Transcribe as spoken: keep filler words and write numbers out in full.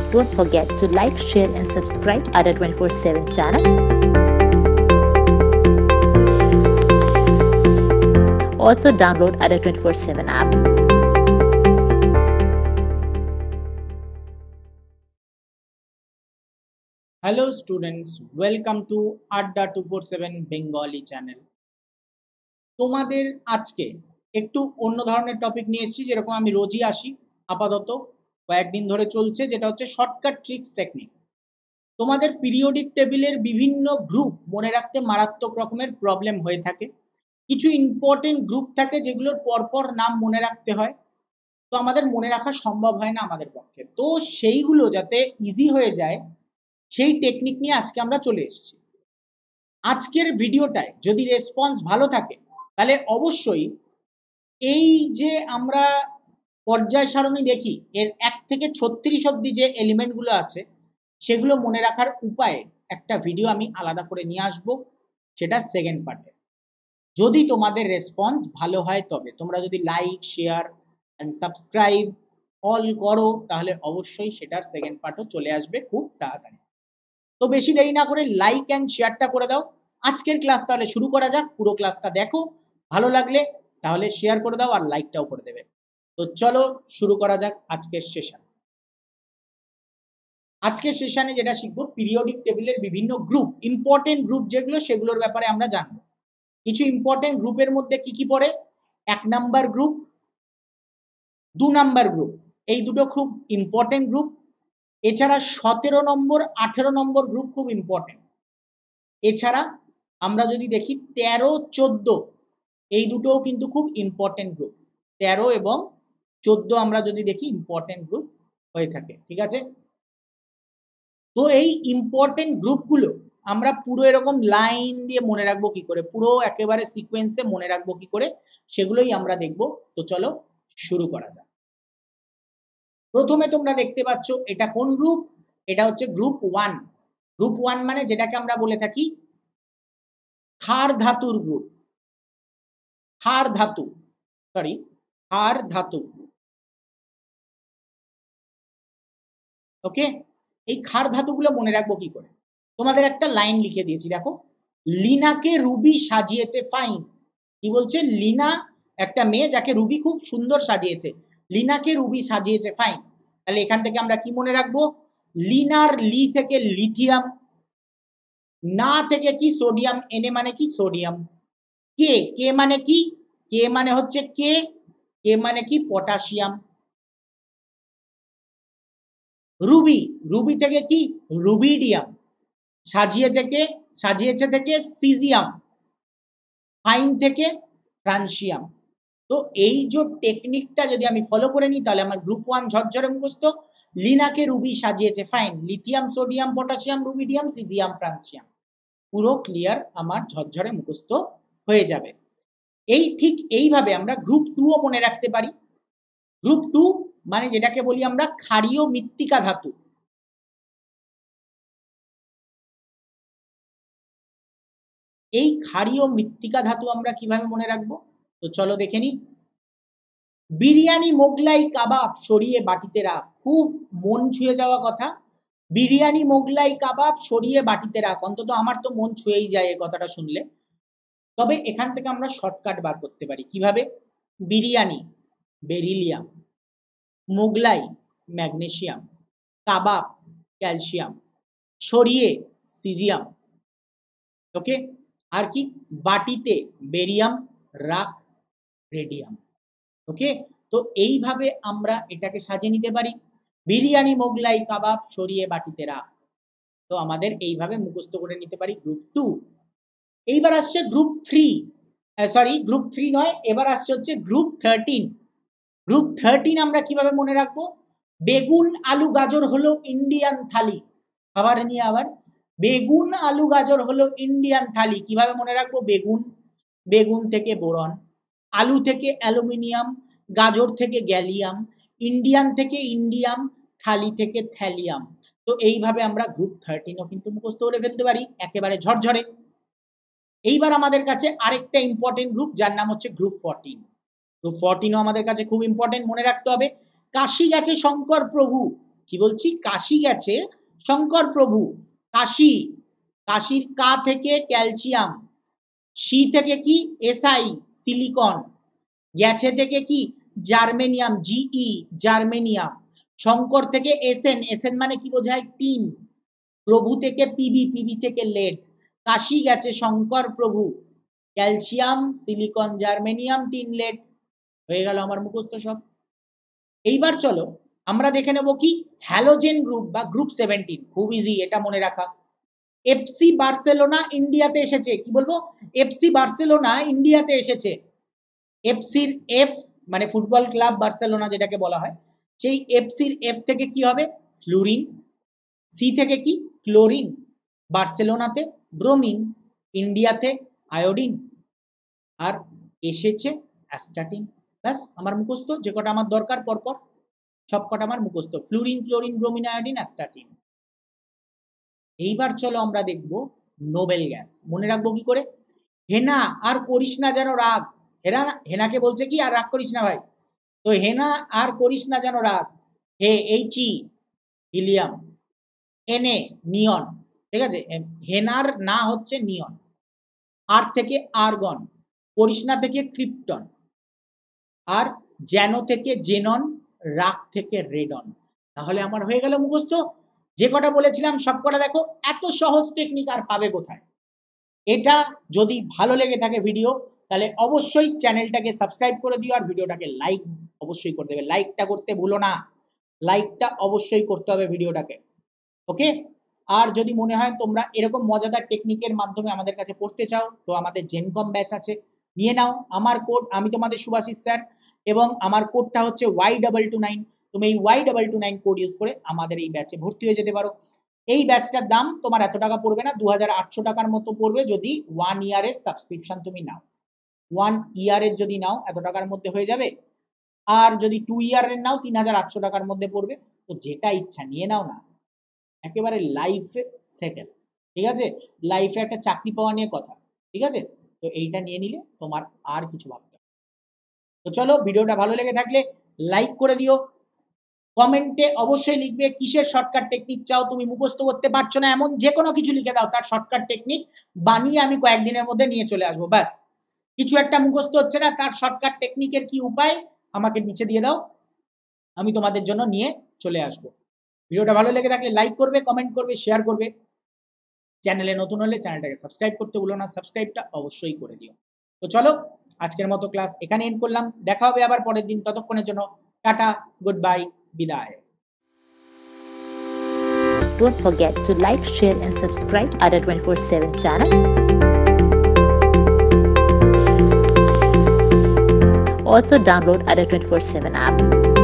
don't forget to like, share and subscribe Ada twenty-four seven channel. Also download Ada twenty-four seven app. Hello students, welcome to Ada two forty-seven Bengali channel. তোমাদের আজকে একটু অন্য ধরনের topic নিয়ে এসেছি, যেরকম আমি রোজই আসি, আপাতত কয়েকদিন ধরে চলছে, যেটা হচ্ছে শর্টকাট ট্রিক্স টেকনিক। তোমাদের পিরিয়ডিক টেবিলের বিভিন্ন গ্রুপ মনে রাখতে মারাত্মক রকমের প্রবলেম হয়ে থাকে। কিছু ইম্পর্টেন্ট গ্রুপ থাকে যেগুলোর পরপর নাম মনে রাখতে হয়, তো আমাদের মনে রাখা সম্ভব হয় না আমাদের পক্ষে। তো সেইগুলো যাতে ইজি হয়ে যায় সেই টেকনিক নিয়ে আজকে আমরা চলে এসেছি। আজকের ভিডিওটায় যদি রেসপন্স ভালো থাকে তাহলে অবশ্যই এই যে আমরা পর্যায় সারণী দেখি এর এক থেকে ছত্রিশ অব্দি যে এলিমেন্টগুলো আছে সেগুলো মনে রাখার উপায়ে একটা ভিডিও আমি আলাদা করে নিয়ে আসবো, সেটা সেকেন্ড পার্টে। যদি তোমাদের রেসপন্স ভালো হয় তবে তোমরা যদি like, share and subscribe all করো তাহলে অবশ্যই সেটার সেকেন্ড পার্টও চলে আসবে খুব তাড়াতাড়ি। তো বেশি দেরি না করে লাইক অ্যান্ড শেয়ারটা করে দাও। আজকের ক্লাস তাহলে শুরু করা যাক। পুরো ক্লাসটা দেখো, ভালো লাগলে তাহলে শেয়ার করে দাও আর লাইকটাও করে দেবে। তো চলো শুরু করা যাক আজকের সেশন। আজকের সেশনে যেটা শিখবো, পিরিয়ডিক টেবিলের বিভিন্ন গ্রুপ, ইম্পর্টেন্ট গ্রুপ যেগুলো সেগুলোর ব্যাপারে আমরা জানবো। কিছু ইম্পর্টেন্ট গ্রুপের মধ্যে কি কি পড়ে? এক নাম্বার গ্রুপ, দু নাম্বার গ্রুপ, এই দুটো খুব ইম্পর্টেন্ট গ্রুপ। এছাড়া সতেরো নম্বর, আঠেরো নম্বর গ্রুপ খুব ইম্পর্টেন্ট। এছাড়া আমরা যদি দেখি তেরো, চোদ্দ, এই দুটোও কিন্তু খুব ইম্পর্টেন্ট গ্রুপ। তেরো এবং চোদ্দ আমরা যদি দেখি ইম্পর্টেন্ট গ্রুপ হয়ে থাকে, ঠিক আছে? তো এই ইম্পর্টেন্ট গ্রুপগুলো আমরা পুরো এরকম লাইন দিয়ে মনে রাখবো কি করে, পুরো একেবারে সিকোয়েন্সে মনে রাখবো কি করে, সেগুলোই আমরা দেখব। তো চলো শুরু করা যাক। প্রথমে তোমরা দেখতে পাচ্ছ এটা কোন গ্রুপ? এটা হচ্ছে গ্রুপ ওয়ান। গ্রুপ ওয়ান মানে যেটাকে আমরা বলে থাকি ক্ষার ধাতুর গ্রুপ। ক্ষার ধাতু, সরি ক্ষার ধাতু, ওকে। এই ক্ষার ধাতুগুলো মনে রাখবো কি করে? তোমাদের একটা লাইন লিখে দিয়েছি, দেখো। লিনাকে রুবি সাজিয়েছে ফাইন। কি বলছে? লিনা একটা মেয়ে যাকে রুবি খুব সুন্দর সাজিয়েছে, লিনাকে রুবি সাজিয়েছে ফাইন। তাহলে এখান থেকে আমরা কি মনে রাখবো? লিনার লি থেকে লিথিয়াম, না থেকে কি সোডিয়াম, এনে মানে কি সোডিয়াম, কে কে মানে কি, কে মানে হচ্ছে কে, কে মানে কি পটাশিয়াম। রুবি, রুবি থেকে কি রুবিডিয়াম, সাজিয়ে থেকে সাজিয়েছে থেকে সিজিয়াম, ফাইন থেকে ফ্রান্সিয়াম। তো এই যে টেকনিকটা যদি আমি ফলো করে নিই তাহলে আমার গ্রুপ ওয়ান ঝরঝরে মুখস্থ। লিনাকে রুবি সাজিয়েছে fine, lithium, sodium, potassium, rubidium, caesium, francium, পুরো ক্লিয়ার আমার ঝরঝরে মুখস্থ হয়ে যাবে। এই ঠিক এইভাবে আমরা গ্রুপ টু ও মনে রাখতে পারি। গ্রুপ টু মানে যেটাকে বলি আমরা ক্ষারীয় মৃত্তিকা ধাতু। এই ক্ষারীয় মৃত্তিকা ধাতু আমরা কিভাবে মনে রাখবো? তো চলো দেখে নিই। বিরিয়ানি, মোগলাই, কাবাব সরিয়ে বাটিতে রাখ। খুব মন ছুঁয়ে যাওয়া কথা। বিরিয়ানি, মোগলাই, কাবাব সরিয়ে বাটিতে রাখ। অন্তত আমার তো মন ছুঁয়েই যায় এই কথাটা শুনলে। তবে এখান থেকে আমরা শর্টকাট বার করতে পারি কিভাবে? Biryani beryllium, Mughlai magnesium, kebab calcium, সরিয়ে সিজিয়াম, ওকে। আর কি? বাটিতে বেরিয়াম, রাখ রেডিয়াম, ওকে। তো এইভাবে আমরা এটাকে সাজিয়ে নিতে পারি। বিরিয়ানি, মোগলাই, কাবাব সরিয়ে বাটিতে রাখ। তো আমাদের এইভাবে মুখস্থ করে নিতে পারি গ্রুপ টু। এইবার আসছে group three, sorry group three নয়, এবার আসছে হচ্ছে গ্রুপ থার্টিন। গ্রুপ থার্টিন আমরা কিভাবে মনে রাখবো? বেগুন, আলু, গাজর হলো ইন্ডিয়ান থালি। খাবার নিয়ে আবার বেগুন, আলু, গাজর হলো ইন্ডিয়ান থালি। কিভাবে মনে রাখবো? বেগুন, বেগুন থেকে বোরন, আলু থেকে অ্যালুমিনিয়াম, গাজর থেকে গ্যালিয়াম, ইন্ডিয়ান থেকে ইন্ডিয়াম, থালি থেকে থ্যালিয়াম। তো এইভাবে আমরা গ্রুপ থার্টিনও কিন্তু মুখস্থ করে ফেলতে পারি একেবারে ঝরঝরে। এইবার আমাদের কাছে আরেকটা ইম্পর্টেন্ট গ্রুপ যার নাম হচ্ছে গ্রুপ ফোরটিন। গ্রুপ ফোরটিনও আমাদের কাছে খুব ইম্পর্টেন্ট, মনে রাখতে হবে। কাশি গেছে শঙ্কর প্রভু, কি বলছি, কাশি গেছে শঙ্কর প্রভু, কাশি, কাশির কা থেকে ক্যালসিয়াম, সি থেকে কি এসআই সিলিকন, গেছে থেকে কি জার্মেনিয়াম জিই জার্মেনিয়াম, শঙ্কর থেকে এসএন এসএন মানে কি বোঝায় টিন, প্রভু থেকে পিবি পিবি থেকে লেড, কাশি গেছে Shankar Prabhu, calcium silicon germanium tin lead, হয়ে গেল আমার মুখস্থ সব। এইবার চলো আমরা দেখে নেব কি হ্যালোজেন গ্রুপ বা গ্রুপ সেভেন্টিন, খুব ইজি এটা মনে রাখা। এফসি বার্সেলোনা ইন্ডিয়াতে এসেছে, কি বলবো, এফসি বার্সেলোনা ইন্ডিয়াতে এসেছে। এফসির এফ মানে ফুটবল ক্লাব বার্সেলোনা যেটাকে বলা হয়, সেই এফসির এফ থেকে কি হবে ফ্লুরিন, সি থেকে কি ক্লোরিন, বার্সেলোনাতে ব্রোমিন, ইন্ডিয়াতে আয়োডিন, আর এসেছে অ্যাস্টাটিন। ব্যাস আমার মুখস্থ, যে কটা আমার দরকার পরপর সব কটা আমার মুখস্থ, fluorine chlorine bromine iodine astatine. এইবার চলো আমরা দেখব নোবেল গ্যাস, মনে রাখবো কি করে, হেনা আর করিস না যেন রাগ, হেনা হেনাকে বলছে কি আর রাগ করিস না ভাই, তো হেনা আর করিস না যেন রাগ, হে এইচ ই হিলিয়াম, এনে নিয়ন, ঠিক আছে, হেনার না হচ্ছে নিয়ন, আর থেকে আর্গন, করিস না থেকে ক্রিপ্টন, আর যেন থেকে জেনন, রাগ থেকে রেডন। তাহলে আমার হয়ে গেল মুখস্থ, যে কটা বলেছিলাম সব কটা দেখো, এত সহজ টেকনিক আর পাবে কোথায়। এটা যদি ভালো লেগে থাকে ভিডিও, তাহলে অবশ্যই চ্যানেলটাকে সাবস্ক্রাইব করে দিও, আর ভিডিওটাকে লাইক অবশ্যই করে দেবে, লাইকটা করতে ভুলো না, লাইকটা অবশ্যই করতে হবে ভিডিওটাকে, ওকে। আর যদি মনে হয় তোমরা এরকম মজাদার টেকনিকের মাধ্যমে আমাদের কাছে পড়তে চাও, তো আমাদের জেনকম ব্যাচ আছে, নিয়ে নাও। আমার কোড, আমি তোমাদের সুভাষিস স্যার, এবং আমার কোডটা হচ্ছে ওয়াই ডাবল টু নাইন, তুমি এই Y double two nine code use করে আমাদের এই ব্যাচে ভর্তি হয়ে যেতে পারো। এই ব্যাচটার দাম তোমার এত টাকা পড়বে না, দু হাজার আটশো টাকার মতো পড়বে যদি ওয়ান ইয়ারের সাবস্ক্রিপশন তুমি নাও, ওয়ান ইয়ারের যদি নাও এত টাকার মধ্যে হয়ে যাবে, আর যদি টু ইয়ারের নাও তিন হাজার আটশো টাকার মধ্যে পড়বে। তো যেটা ইচ্ছা নিয়ে নাও না, একেবারে লাইফে সেটেল, ঠিক আছে, লাইফে একটা চাকরি পাওয়া নিয়ে কথা, ঠিক আছে। তো এইটা নিয়ে নিলে তোমার আর কিছু ভাবতে হবে। তো চলো, ভিডিওটা ভালো লেগে থাকলে লাইক করে দিও, কমেন্টে অবশ্যই লিখবে কিসের শর্টকাট টেকনিক চাও, তুমি মুখস্থ করতে পারছো না এমন যে কোনো কিছু লিখে দাও, তার শর্টকাট টেকনিক বানিয়ে আমি কয়েকদিনের মধ্যে নিয়ে চলে আসবো। ব্যাস, কিছু একটা মুখস্থ হচ্ছে না, তার শর্টকাট টেকনিকের কি উপায় আমাকে নিচে দিয়ে দাও, আমি তোমাদের জন্য নিয়ে চলে আসবো। ভিডিওটা ভালো লেগে থাকলে লাইক করবে, কমেন্ট করবে, শেয়ার করবে, চ্যানেলে নতুন হলে চ্যানেলটাকে সাবস্ক্রাইব করতে ভুলো না, সাবস্ক্রাইবটা অবশ্যই করে দিও। তো চলো, আজকের মতো ক্লাস এখানে এন্ড করলাম, দেখা হবে আবার পরের দিন, ততক্ষণের জন্য টাটা, গুড বাই, বিদায়। Don't forget to like, share and subscribe Ada twenty-four seven channel. Also download Ada twenty-four seven app.